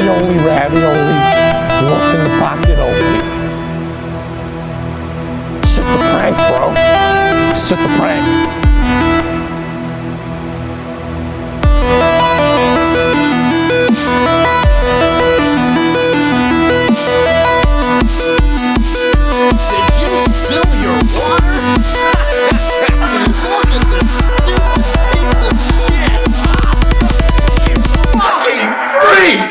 Ravioli, ravioli, what's in the pocket only? It's just a prank, bro. It's just a prank. Did you spill your water? Look at this stupid piece of shit! You fucking freak!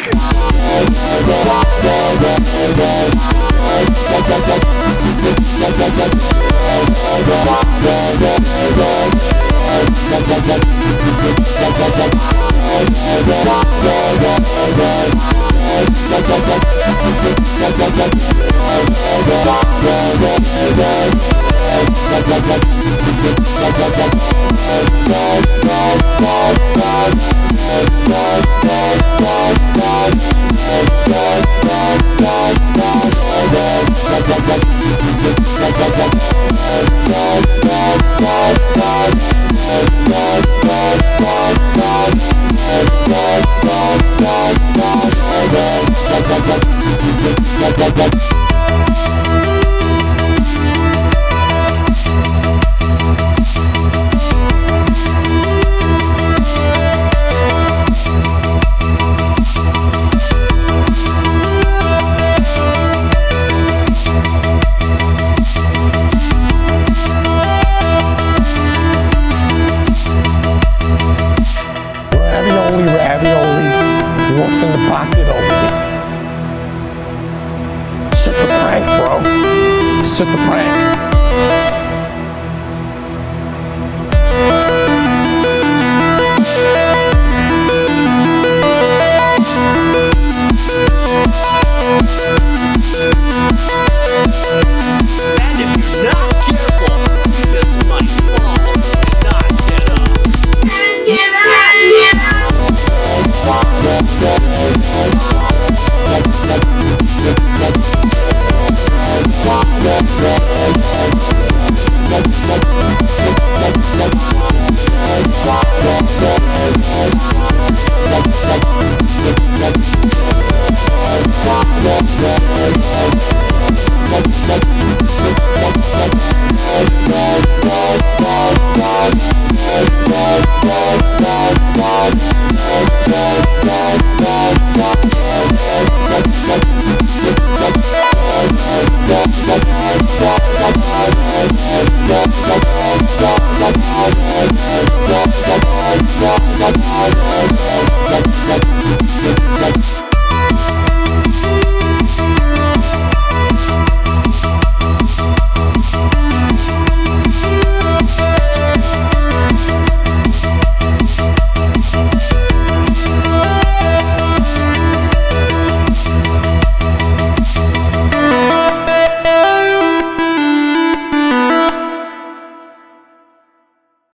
Ravioli, what's in the pocket only? It's just a prank, bro. It's just a prank. And if you're not careful, you just might fall and not get up. Get up!